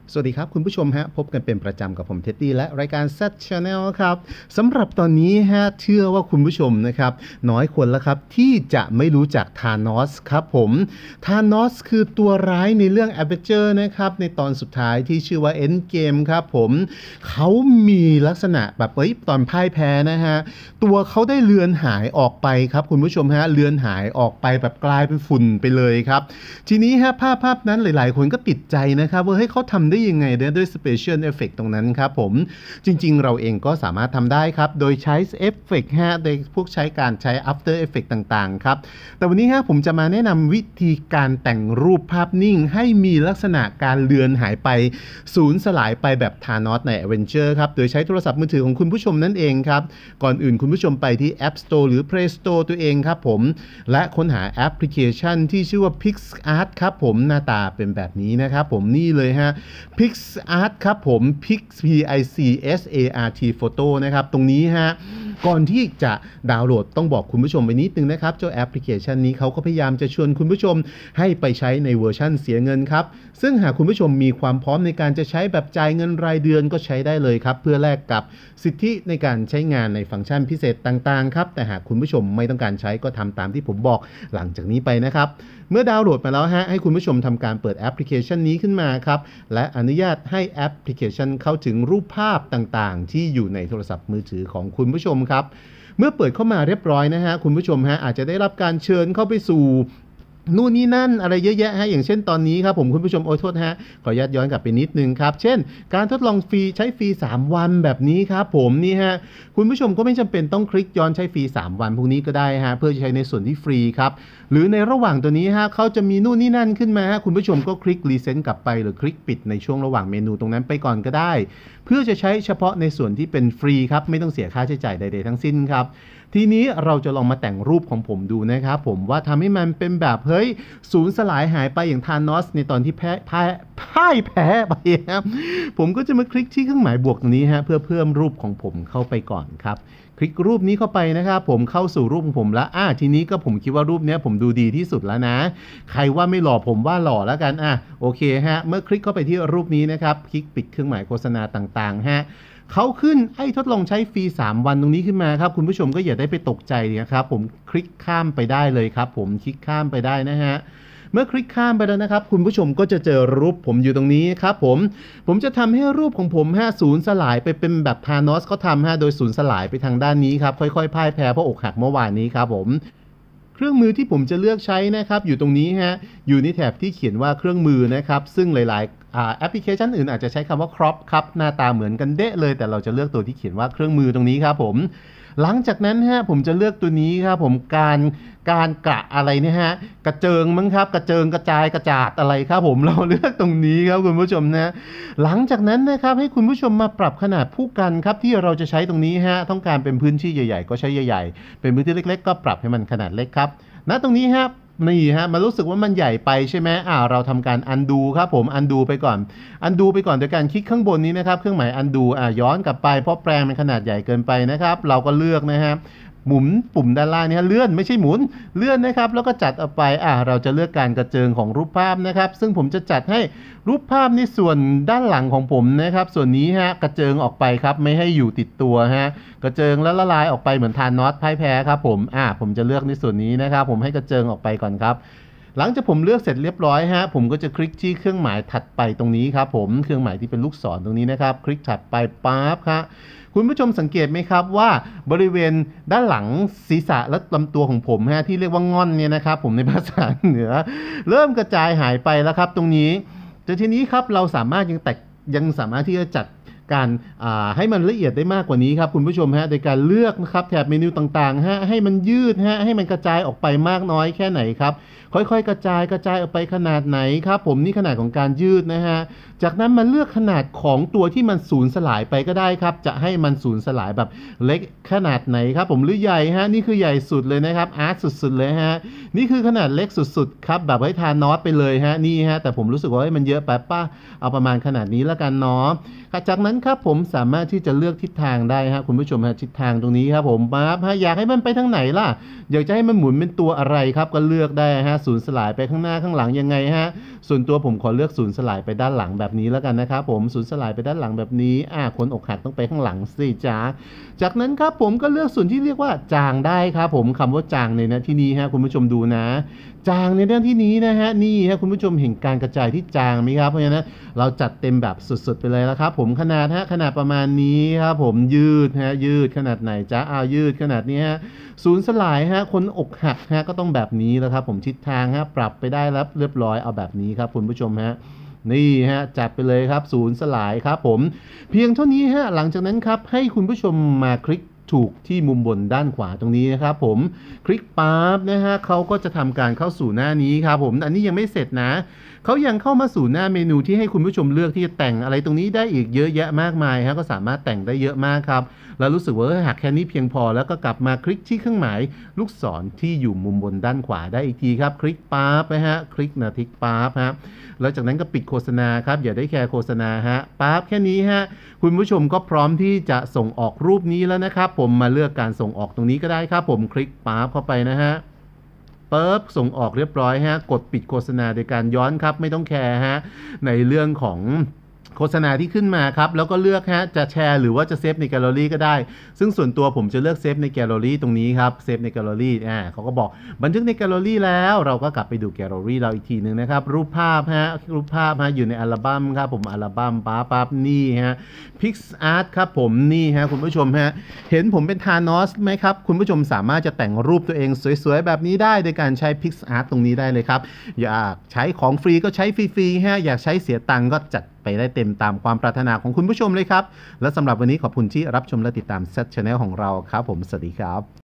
สวัสดีครับคุณผู้ชมฮะพบกันเป็นประจำกับผมเท็ดดี้และรายการ Z Channel ครับสำหรับตอนนี้ฮะเชื่อว่าคุณผู้ชมนะครับน้อยคนแล้วครับที่จะไม่รู้จักธานอสครับผมธานอสคือตัวร้ายในเรื่อง Avengers นะครับในตอนสุดท้ายที่ชื่อว่า Endgame ครับผมเขามีลักษณะแบบตอนพ่ายแพ้นะฮะตัวเขาได้เลือนหายออกไปครับคุณผู้ชมฮะเลือนหายออกไปแบบกลายเป็นฝุ่นไปเลยครับทีนี้ฮะภาพนั้นหลายๆคนก็ติดใจนะครับว่าเฮ้ยเขาทำได้ยังไงด้วย Special Effect ตรงนั้นครับผมจริงๆเราเองก็สามารถทำได้ครับโดยใช้เอฟเฟกต์ฮะโดยพวกใช้การใช้ After Effect ต่างๆครับแต่วันนี้ฮะผมจะมาแนะนำวิธีการแต่งรูปภาพนิ่งให้มีลักษณะการเลือนหายไปสูญสลายไปแบบธานอสใน Avenger ครับโดยใช้โทรศัพท์มือถือของคุณผู้ชมนั่นเองครับก่อนอื่นคุณผู้ชมไปที่ App Store หรือ Play Store ตัวเองครับผมและค้นหาแอปพลิเคชันที่ชื่อว่า PixArt ครับผมหน้าตาเป็นแบบนี้นะครับผมนี่เลยฮะ PixArt ครับผม PixArt Photo นะครับตรงนี้ฮะก่อนที่จะดาวน์โหลดต้องบอกคุณผู้ชมไปนิดนึงนะครับเจ้าแอปพลิเคชันนี้เขาก็พยายามจะชวนคุณผู้ชมให้ไปใช้ในเวอร์ชั่นเสียเงินครับซึ่งหากคุณผู้ชมมีความพร้อมในการจะใช้แบบจ่ายเงินรายเดือนก็ใช้ได้เลยครับเพื่อแลกกับสิทธิในการใช้งานในฟังก์ชันพิเศษต่างๆครับแต่หากคุณผู้ชมไม่ต้องการใช้ก็ทำตามที่ผมบอกหลังจากนี้ไปนะครับเมื่อดาวน์โหลดมาแล้วฮะให้คุณผู้ชมทำการเปิดแอปพลิเคชันนี้ขึ้นมาครับและอนุญาตให้แอปพลิเคชันเข้าถึงรูปภาพต่างๆที่อยู่ในโทรศัพท์มือถือของคุณผู้ชมครับเมื่อเปิดเข้ามาเรียบร้อยนะฮะคุณผู้ชมฮะอาจจะได้รับการเชิญเข้าไปสู่นู่นนี่นั่นอะไรเยอะแยะฮะอย่างเช่นตอนนี้ครับผมคุณผู้ชมโทษฮะขอย้อนกลับไปนิดนึงครับเช่นการทดลองฟรีใช้ฟรี3วันแบบนี้ครับผมนี่ฮะคุณผู้ชมก็ไม่จำเป็นต้องคลิกย้อนใช้ฟรี3วันพวกนี้ก็ได้ฮะเพื่อใช้ในส่วนที่ฟรีครับหรือในระหว่างตัวนี้ฮะเขาจะมีนู่นนี่นั่นขึ้นมาฮะคุณผู้ชมก็คลิกรีเซ็ตกลับไปหรือคลิกปิดในช่วงระหว่างเมนูตรงนั้นไปก่อนก็ได้เพื่อจะใช้เฉพาะในส่วนที่เป็นฟรีครับไม่ต้องเสียค่าใช้จ่ายใดๆทั้งสิ้นครับทีนี้เราจะลองมาแต่งรูปของผมดูนะครับผมว่าทำให้มันเป็นแบบเฮ้ยสูญสลายหายไปอย่างธานอสในตอนที่พ่ายแพ้ไปครับผมก็จะมาคลิกที่เครื่องหมายบวกตรงนี้ฮะเพื่อเพิ่มรูปของผมเข้าไปก่อนครับคลิกรูปนี้เข้าไปนะครับผมเข้าสู่รูปของผมแล้วทีนี้ก็ผมคิดว่ารูปนี้ผมดูดีที่สุดแล้วนะใครว่าไม่หล่อผมว่าหล่อแล้วกันโอเคฮะเมื่อคลิกเข้าไปที่รูปนี้นะครับคลิกปิดเครื่องหมายโฆษณาต่างๆฮะเขาขึ้นให้ทดลองใช้ฟรี3วันตรงนี้ขึ้นมาครับคุณผู้ชมก็อย่าได้ไปตกใจนะครับผมคลิกข้ามไปได้เลยครับผมคลิกข้ามไปได้นะฮะเมื่อคลิกข้ามไปแล้วนะครับคุณผู้ชมก็จะเจอรูปผมอยู่ตรงนี้ครับผมจะทำให้รูปของผมสูญสลายไปเป็นแบบธานอสเขาทำโดยสูญสลายไปทางด้านนี้ครับค่อยๆพ่ายแพ้เพราะอกหักเมื่อวานนี้ครับผมเครื่องมือที่ผมจะเลือกใช้นะครับอยู่ตรงนี้อยู่ในแถบที่เขียนว่าเครื่องมือนะครับซึ่งหลายๆแอปพลิเคชันอื่นอาจจะใช้คำว่า crop ครับหน้าตาเหมือนกันเดะเลยแต่เราจะเลือกตัวที่เขียนว่าเครื่องมือตรงนี้ครับผมหลังจากนั้นผมจะเลือกตัวนี้ครับผมการกะอะไรเนี่ยกระเจิงมั้งครับกระเจิงกระจายกระจาดอะไรครับผมเราเลือกตรงนี้ครับคุณผู้ชมนะหลังจากนั้นนะครับให้คุณผู้ชมมาปรับขนาดผู้กันครับที่เราจะใช้ตรงนี้ต้องการเป็นพื้นที่ใหญ่ๆก็ใช้ใหญ่ๆเป็นพื้นที่เล็กๆก็ปรับให้มันขนาดเล็กครับณตรงนี้นี่มันรู้สึกว่ามันใหญ่ไปใช่ไหมเราทำการ undo ครับผม undo ไปก่อนโดยการคลิกข้างบนนี้นะครับเครื่องหมาย undo ย้อนกลับไปเพราะแปลงมันขนาดใหญ่เกินไปนะครับเราก็เลือกหมุนปุ่มด้านล่างนี้เลื่อนไม่ใช่หมุนเลื่อนนะครับแล้วก็จัดเอาไปเราจะเลือกการกระเจิงของรูปภาพนะครับซึ่งผมจะจัดให้รูปภาพในส่วนด้านหลังของผมนะครับส่วนนี้กระเจิงออกไปครับไม่ให้อยู่ติดตัวกระเจิงแล้วละลายออกไปเหมือนธานอสพ่ายแพ้ครับผมจะเลือกในส่วนนี้นะครับผมให้กระเจิงออกไปก่อนครับหลังจากผมเลือกเสร็จเรียบร้อยผมก็จะคลิกที่เครื่องหมายถัดไปตรงนี้ครับผมเครื่องหมายที่เป็นลูกศรตรงนี้นะครับคลิกถัดไปปั๊บครับคุณผู้ชมสังเกตไหมครับว่าบริเวณด้านหลังศีรษะและลำตัวของผมที่เรียกว่าง่อนเนี่ยนะครับผมในภาษาเหนือเริ่มกระจายหายไปแล้วครับตรงนี้แต่ทีนี้ครับเราสามารถยังสามารถที่จะจัดการให้มันละเอียดได้มากกว่านี้ครับคุณผู้ชมโดยการเลือกนะครับแถบเมนูต่างๆให้มันยืดให้มันกระจายออกไปมากน้อยแค่ไหนครับค่อยๆกระจายออกไปขนาดไหนครับผมนี่ขนาดของการยืดจากนั้นมาเลือกขนาดของตัวที่มันสูญสลายไปก็ได้ครับจะให้มันสูญสลายแบบเล็กขนาดไหนครับผมหรือใหญ่นี่คือใหญ่สุดเลยนะครับอาร์ตสุดๆเลยนี่คือขนาดเล็กสุดๆครับแบบให้ทานอสไปเลยนี่แต่ผมรู้สึกว่ามันเยอะไปป่ะเอาประมาณขนาดนี้แล้วกันเนาะจากนั้นครับผมสามารถที่จะเลือกทิศทางได้ฮะคุณผู้ชมฮะทิศทางตรงนี้ครับผมปั๊บฮะอยากให้มันไปทางไหนล่ะอยากจะให้มันหมุนเป็นตัวอะไรครับก็เลือกได้ฮะศูนย์สลายไปข้างหน้าข้างหลังยังไงฮะส่วนตัวผมขอเลือกศูนย์สลายไปด้านหลังแบบนี้แล้วกันนะครับผมศูนย์สลายไปด้านหลังแบบนี้คนอกหักต้องไปข้างหลังสิจ้าจากนั้นครับผมก็เลือกส่วนที่เรียกว่าจางได้ครับผมคำว่าจางในที่นี้ฮะคุณผู้ชมดูนะจางในเรื่องที่นี้นะฮะนี่ฮะคุณผู้ชมเห็นการกระจายที่จางไหมครับเพราะฉะนั้นเราจัดเต็มแบบสุดๆไปเลยแล้วครับผมขนาดประมาณนี้ครับผมยืดขนาดไหนจ้ายืดขนาดนี้ฮะศูนย์สลายฮะคนอกหักฮะก็ต้องแบบนี้แล้วครับผมทิศทางฮะปรับไปได้แล้วเรียบร้อยเอาแบบนี้ครับคุณผู้ชมฮะนี่ฮะจัดไปเลยครับศูนย์สลายครับผมเพียงเท่านี้ฮะหลังจากนั้นครับให้คุณผู้ชมมาคลิกถูกที่มุมบนด้านขวาตรงนี้นะครับผมคลิกปั๊บนะฮะเขาก็จะทำการเข้าสู่หน้านี้ครับผมอันนี้ยังไม่เสร็จนะเขายังเข้ามาสู่หน้าเมนูที่ให้คุณผู้ชมเลือกที่จะแต่งอะไรตรงนี้ได้อีกเยอะแยะมากมายฮะก็สามารถแต่งได้เยอะมากครับแล้วรู้สึกว่าหากแค่นี้เพียงพอแล้วก็กลับมาคลิกที่เครื่องหมายลูกศรที่อยู่มุมบนด้านขวาได้อีกทีครับคลิกปั๊บนะฮะคลิกนะทิกปั๊บฮะแล้วจากนั้นก็ปิดโฆษณาครับอย่าได้แคร์โฆษณาฮะปั๊บแค่นี้ฮะคุณผู้ชมก็พร้อมที่จะส่งออกรูปนี้แล้วนะครับผมมาเลือกการส่งออกตรงนี้ก็ได้ครับผมคลิกปั๊บเข้าไปนะฮะปุ๊บส่งออกเรียบร้อยฮะกดปิดโฆษณาโดยการย้อนครับไม่ต้องแคร์ฮะในเรื่องของโฆษณาที่ขึ้นมาครับแล้วก็เลือกฮะจะแชร์หรือว่าจะเซฟในแกลเลอรี่ก็ได้ซึ่งส่วนตัวผมจะเลือกเซฟในแกลเลอรี่ตรงนี้ครับเซฟในแกลเลอรี่เขาก็บอกบันทึกในแกลเลอรี่แล้วเราก็กลับไปดูแกลเลอรี่เราอีกทีนึงนะครับรูปภาพฮะอยู่ในอัลบั้มครับผมอัลบั้มปั๊บนี่ฮะ PicsArt ครับผมนี่ฮะคุณผู้ชมฮะเห็นผมเป็นธานอสไหมครับคุณผู้ชมสามารถจะแต่งรูปตัวเองสวยๆแบบนี้ได้โดยการใช้ PicsArt ตรงนี้ได้เลยครับอยากใช้ของฟรีก็ใช้ฟรีๆฮะอยากใช้เสียตังค์ก็จัดไปได้เต็มตามความปรารถนาของคุณผู้ชมเลยครับและสำหรับวันนี้ขอบคุณที่รับชมและติดตาม Z Channel ของเราครับผมสวัสดีครับ